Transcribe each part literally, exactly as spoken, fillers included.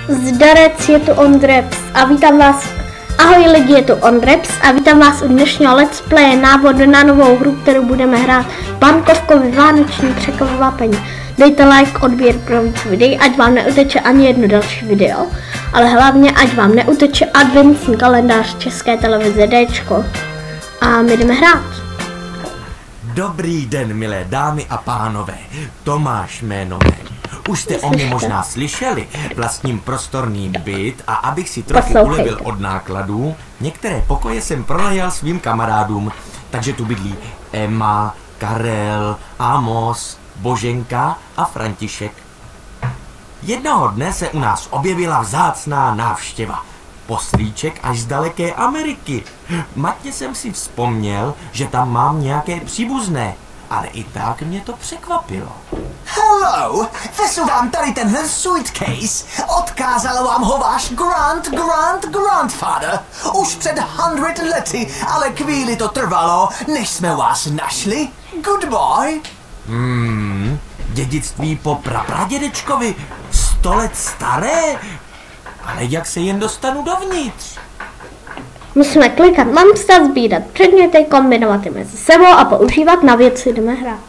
Zdarec, je tu Ondreps a vítám vás. Ahoj lidi, je tu Ondreps a vítám vás u dnešního let's play návod na novou hru, kterou budeme hrát bankovkový vánoční překvapení. Dejte like, odběr pro víc videí, ať vám neuteče ani jedno další video, ale hlavně ať vám neuteče adventní kalendář České televize Dčko. A my jdeme hrát. Dobrý den, milé dámy a pánové, Tomáš jméno mé. Už jste o mě možná slyšeli, vlastním prostorný byt a abych si trochu ulevil od nákladů, některé pokoje jsem pronajal svým kamarádům, takže tu bydlí Emma, Karel, Amos, Boženka a František. Jednoho dne se u nás objevila vzácná návštěva. Poslíček až z daleké Ameriky. Matně jsem si vzpomněl, že tam mám nějaké příbuzné, ale i tak mě to překvapilo. Hello, vesu vám tady tenhle suitcase. Odkázal vám ho váš grand, grand, grandfather. Už před hundred lety, ale chvíli to trvalo, než jsme vás našli. Goodbye. Hmm, dědictví po prapradědečkovi, sto let staré? Ale jak se jen dostanu dovnitř? Musíme klikat, mám stát sbírat předměty, kombinovat je mezi sebou a používat na věci, jdeme hrát.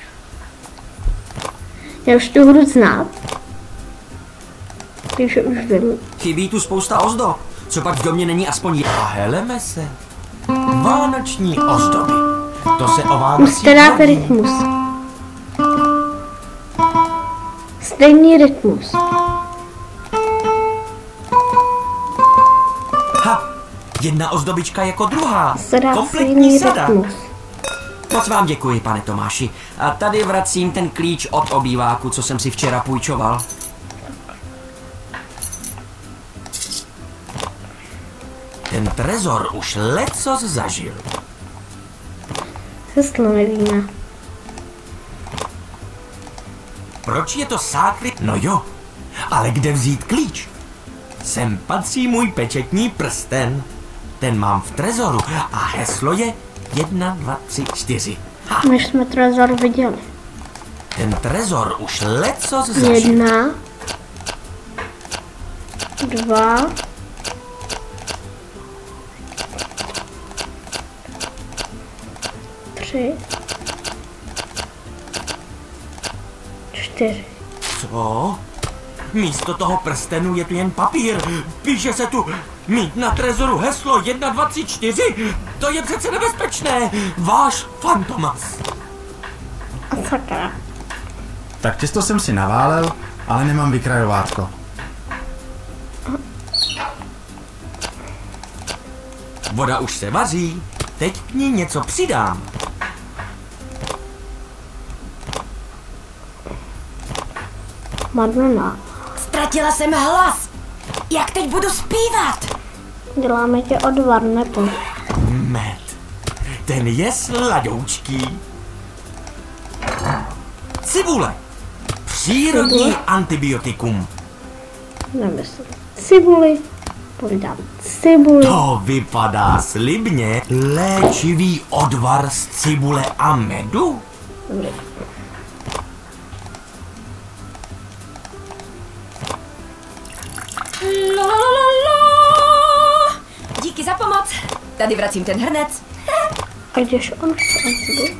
Já už tu hru znát. Takže už vím. Chybí tu spousta ozdob. Co pak v domě není aspoň... A heleme se. Vánoční ozdoby. To se o Vánocích musíte dát rytmus. Stejný rytmus. Ha! Jedna ozdobička jako druhá. Zadá kompletní sada. Rytmus. Moc vám děkuji, pane Tomáši. A tady vracím ten klíč od obýváku, co jsem si včera půjčoval. Ten trezor už lecos zažil. Heslo nevíme. Proč je to sákry? No jo, ale kde vzít klíč? Sem patří můj pečetní prsten. Ten mám v trezoru a heslo je jedna, dva, tři, čtyři. Ha. Než jsme trezor viděli. Ten trezor už lecos zažil. Jedna. Dva. Tři. Čtyři. Co? Místo toho prstenu je tu jen papír. Píše se tu mít na trezoru heslo jedna, dva, tři, čtyři. To je přece nebezpečné. Váš Fantomas. A sakra. Tak těsto jsem si naválel, ale nemám vykrajovátko. Voda už se vaří. Teď k ní něco přidám. Madonna. Ztratila jsem hlas. Jak teď budu zpívat? Děláme tě odvar, nebo? Med. Ten je sladoučký. Cibule. Přírodní Cibule? antibiotikum. Nemyslím. Cibuli. Povídám cibuli. To vypadá slibně. Léčivý odvar z cibule a medu? Dobrý. La, la, la, la. Díky za pomoc. Tady vracím ten hrnec. A když on chce ozdu?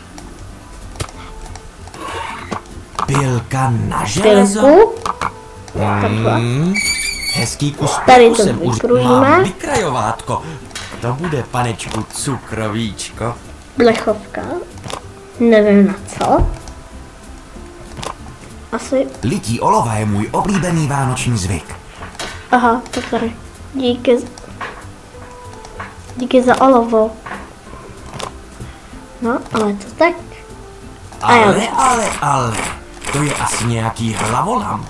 Pilka na železo? Pilku. Hmm, hezký kus Tady pilku to jsem už vykrujíme. mám vykrajovátko. To bude, panečku, cukrovíčko. Blechovka. Nevím na co. Asi. Lití olova je můj oblíbený vánoční zvyk. Aha, to tady. Díky. z- Díky za olovo. No, ale to tak. A já Ale, vím. ale, ale, to je asi nějaký hlavolam.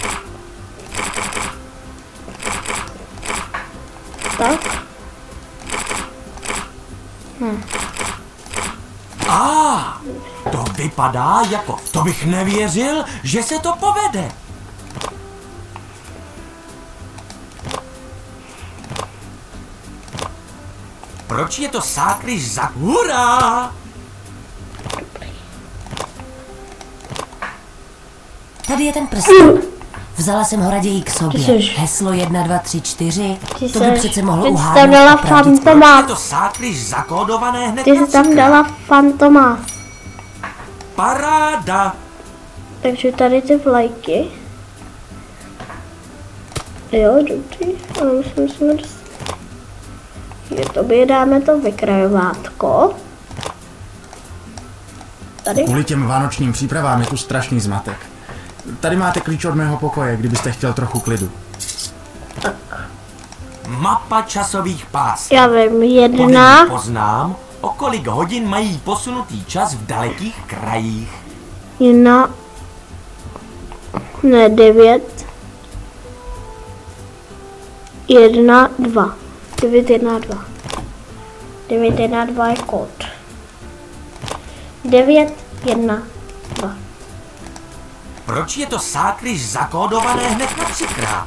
Tak. A, to vypadá jako, to bych nevěřil, že se to povede. Proč je to sákryž za... Hurá! Tady je ten prsten. Vzala jsem ho raději k sobě. Jseš... Heslo jedna, dva, tři, čtyři. Ty To by přece mohlo tam uhádnout. dala Je fantomás. to sákliš zakódované hned Ty na jsi tam třikrát. dala fantomás. Paráda. Takže tady ty vlajky. Jo, dobrý. Ale už musíme dostat. Je to by dáme to vykrajovátko. Tady. Kvůli těm vánočním přípravám je tu strašný zmatek. Tady máte klíč od mého pokoje, kdybyste chtěl trochu klidu. Mapa časových pásů. Já vím, Po jedna. ní poznám, o kolik hodin mají posunutý čas v dalekých krajích. Jedna. Ne, devět. Jedna, dva. Devět, jedna, dva. Devět, jedna, dva je kód. Devět, jedna, dva. Proč je to sákliš zakódované hned na třikrát?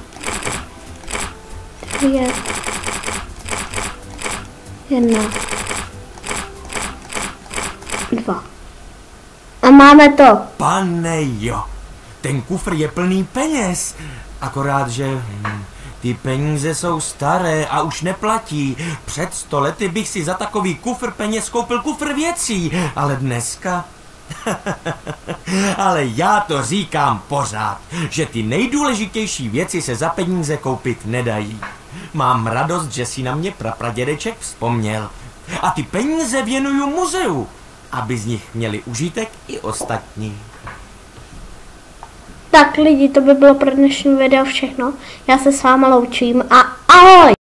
Devět. Jedna. Dva. A máme to. Pane jo, ten kufr je plný peněz. Akorát, že hm, ty peníze jsou staré a už neplatí. Před sto lety bych si za takový kufr peněz koupil kufr věcí, ale dneska... Ale já to říkám pořád, že ty nejdůležitější věci se za peníze koupit nedají. Mám radost, že si na mě prapradědeček vzpomněl. A ty peníze věnuju muzeu, aby z nich měli užitek i ostatní. Tak lidi, to by bylo pro dnešní video všechno. Já se s váma loučím a ahoj!